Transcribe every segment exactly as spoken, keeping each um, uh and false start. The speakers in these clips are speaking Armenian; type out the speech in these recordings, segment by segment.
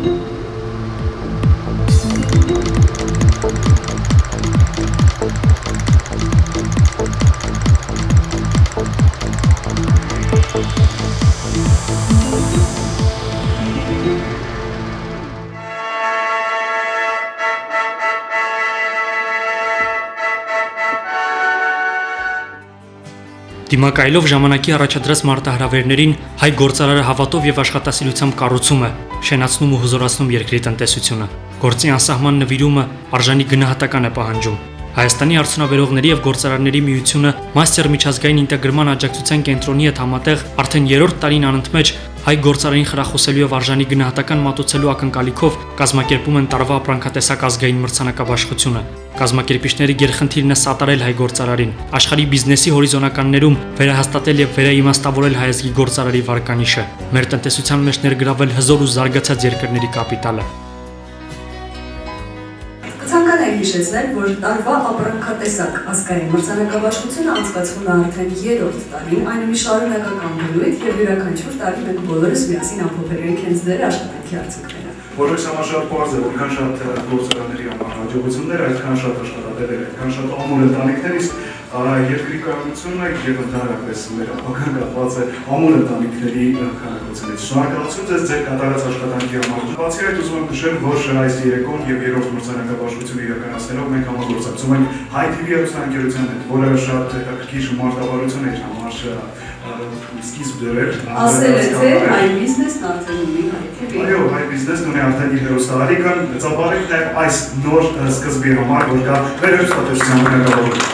Դիմակայելով ժամանակի առաջադրած մարտահրավերներին հայ գործարարը հավատով եւ աշխատասիրությամբ կառուցում է, շենացնում ու հզորացնում երկրի տնտեսությունը։ Գործի անսահման նվիրումը արժանի գնահատական է պահանջում։ Հայաստանի արդյունաբերողների եւ գործարարների միությունը մաստեր միջազգային ինտեգրման աջակցության կենտրոնի հետ համատեղ արդեն երրորդ տարին անընդմեջ հայ գործարարին խրախուսելու եւ արժանի գնահատական մատուցելու ակնկալիքով կազմակերպում են տարվա ապրանքատեսակ ազգային մրցանակաբաշխությունը։ Կազմակերպիչների գերխնդիրն է սատարել հայ գործարարին, աշխարհի բիզնեսի հորիզոնականներում վերահաստատել եւ վերաիմաստավորել հայազգի գործարարի վարկանիշը, մեր տնտեսության մեջ ներգրավել հզոր ու զարգացած երկրների կապիտալը։ Ցանկանում հիշեցնել, որ տարվա ապրանքատեսակ ազգային մրցանակաբաշխությունը անցկացվում է արդեն երրորդ տարին, այն մի շարունակական բնույթ եւ յուրաքանչյուր տարի մենք բոլորս միասին ամփոփել ենք հենց դեր աշխատանքի արդյունքները։ Որոշ համար շատ պարզ է, որքան շատ գործարանների համար հաջողություններ, այդքան շատ աշխատատեղեր, այդքան շատ ամուր ընտանիքներից երկրի կայունությունը եւ ընդհանրապես մեր ապագան կապված է ամուր ընտանիքների քանակությունից։ Շնորհակալություն ձեզ ձեր կատարած աշխատանքի համար։ Բացի այդ, ուզում եմ նշել, որ այս երեկոն եւ երրորդ մրցանակաբաշխությունը իրականացնելով մենք համագործակցում ենք Հայ թի վի հեռուստաընկերության հետ, որը շատ հետաքրքիր մարտավարություն է համար սկիզբ դրել։ Ասել է, թե հայ բիզնեսն արդեն ունի Հայ թի վի։ Այո, հայ բիզնեսն ունի արդեն իր հեռուստաալիքն, ծափարենք նաեւ այս նոր սկզբի համար, որ կա մեր հեռուստատեսության մեկնաբանություն։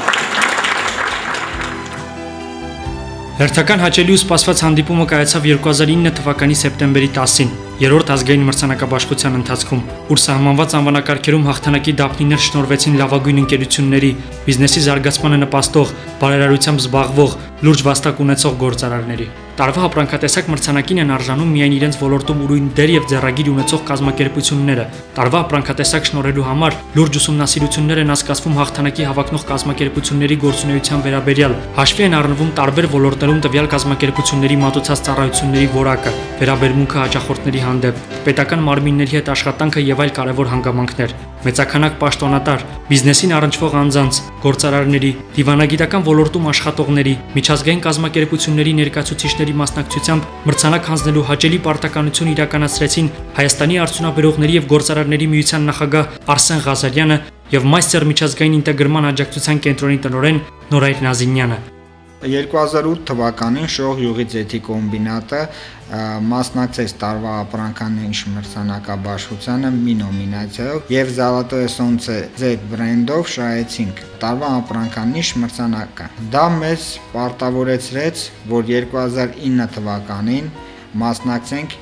Հերթական հաճելի ու սպասված հանդիպումը կայացավ երկու հազար ինը թվականի սեպտեմբերի տասին, երրորդ ազգային մրցանակաբաշխության ընթացքում, ուր սահմանված անվանակարգերում հաղթանակի դափնիներ շնորհվեցին լավագույն ընկերությունների, բիզնեսի զարգացմանը նպաստող, բարերարությամբ զբաղվող, լուրջ վաստակ ունեցող գործարարների։ Տարվա ապրանքատեսակ մրցանակին են արժանում միայն իրենց ոլորտում ուրույն դեր եւ ձեռագիր ունեցող կազմակերպությունները։ Տարվա ապրանքատեսակ շնորհելու համար լուրջ ուսումնասիրություններ են անցկացվում հաղթանակի հավակնող կազմակերպությունների գործունեության վերաբերյալ։ Հաշվի են առնվում տարբեր ոլորտներում տվյալ կազմակերպությունների մատուցած ծառայությունների որակը, վերաբերմունքը հաճախորդների հանդեպ, պետական մարմինների հետ աշխատանքը եւ այլ կարևոր հանգամանքներ։ Մեծաքանակ պաշտոնատար, բիզնեսին առնչվող անձանց, գործարարների, դիվանագիտական ոլորտում աշխատողների, միջազգային կազմակերպությունների ներկայացուցիչների մասնակցությամբ մրցանակ հանձնելու հաճելի պարտականություն իրականացրեցին Հայաստանի արդյունաբերողների եւ գործարարների միության նախագահ Արսեն Ղազարյանը եւ մաստեր միջազգային ինտեգրման աջակցության կենտրոնի տնօրեն Նորայր Նազինյանը։ երկու հազար ութ թվականին Շող յուղի ձեթի կոմբինատը մասնակցեց տարվա ապրանքանիշ մրցանակաբաշխությանը մի նոմինացիայով եւ Zolotoye Solnce ձեթ բրենդով շահեցինք տարվա ապրանքանիշ մրցանակը։ Դա մեզ պարտավորեցրեց, որ երկու հազար ինը թվականին մասնակցենք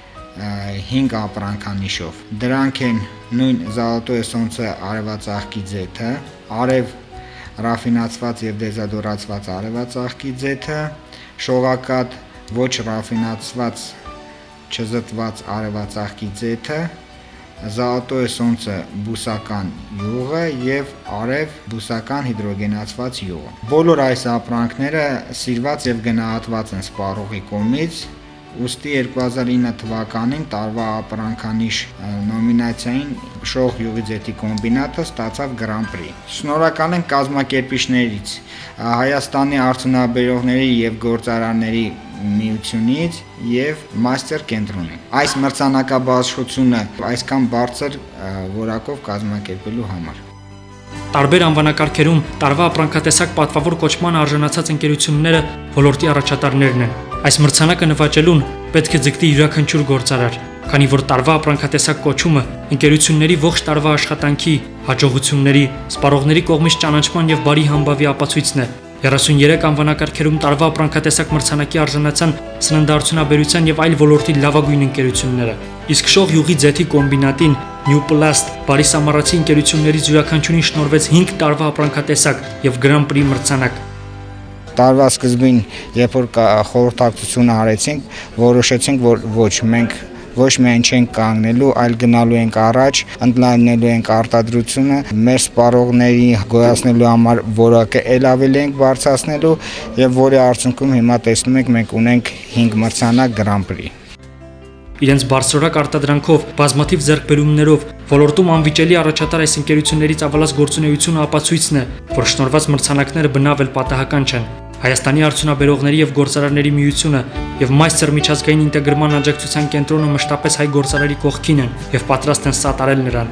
հինգ ապրանքանիշով։ Դրանք են նույն Zolotoye Solnce արևածաղկի ձեթը, արև ռաֆինացված եւ դեզոդորացված արևածաղկի ձեթը, շողակատ ոչ ռաֆինացված չզտված արևածաղկի ձեթը, Zolotoye Solnce բուսական յուղը եւ արև բուսական հիդրոգենացված յուղը։ Բոլոր այս ապրանքները սիրված եւ գնահատված են սպառողի կողմից, ուստի երկու հազար ինը թվականին տարվա ապրանքանիշ նոմինացիային Շող յուղի ձեթի կոմբինատը ստացավ Grand Prix։ Շնորհակալ ենք կազմակերպիչներից, Հայաստանի արդյունաբերողների եւ գործարարների միությունից եւ մաստեր կենտրոնի։ Այս մրցանակաբաշխությունը այսքան բարձր որակով կազմակերպելու համար։ Տարբեր անվանակարգերում տարվա ապրանքատեսակ պատվավոր կոչման արժանացած ընկերությունները ոլորտի առաջատարներն են։ Այս մրցանակը նվաճելուն պետք է ձգտի յուրաքանչյուր գործարար, քանի որ տարվա ապրանքատեսակ կոչումը ընկերությունների ողջ տարվա աշխատանքի, հաջողությունների, սպառողների կողմից ճանաչման եւ բարի համբավի ապացույցն է։ երեսունյերեք անվանակարգերում տարվա ապրանքատեսակ մրցանակի արժանացան սննդարդյունաբերության եւ այլ ոլորտի լավագույն ընկերությունները։ Իսկ Շող յուղի ձեթի կոմբինատին Newplast Բարիս ամառացի ընկերություններից յուրաքանչյուրին շնորհվեց հինգ տարվա ապրանքատեսակ եւ Grand Prix մրցանակ։ Տարվա սկզբին, երբ որ խորհրդակցությունը արեցինք, որոշեցինք, որ ոչ մենք ոչ միայն չենք կանգնելու, այլ գնալու ենք առաջ, ընդլայնելու ենք արտադրությունը, մեր սպառողների գոյացնելու համար որակը ել ավելի ենք բարձրացնելու եւ որի արդյունքում հիմա տեսնում եք մենք ունենք հինգ մրցանակ Grand Prix։ Իրենց բարձրորակ արտադրանքով, բազմաթիվ ձեռքբերումներով, ոլորտում անվիճելի առաջատար այս ընկերություններից ավելած գործունեությունը ապացույցն է, որ շնորհված մրցանակները բնավ էլ պատահական չեն։ Հայաստանի արդյունաբերողների եւ գործարարների միությունը եւ Մայստեր միջազգային ինտեգրման աջակցության կենտրոնը մշտապես հայ գործարարի կողքին են եւ պատրաստ են սատարել նրան։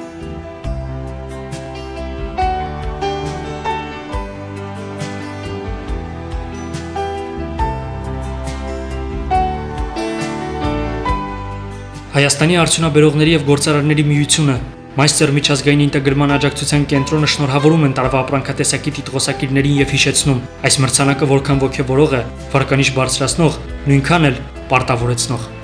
Հայաստանի արդյունաբերողների եւ գործարարների միությունը, Մայստեր միջազգային ինտեգրման աջակցության կենտրոնը շնորհավորում են տարվա ապրանքատեսակի տիտղոսակիրներին եւ հիշեցնում, այս մրցանակը որքան ոգևորող է, վարկանիշ բարձրացնող, նույնքան էլ պարտավորեցնող։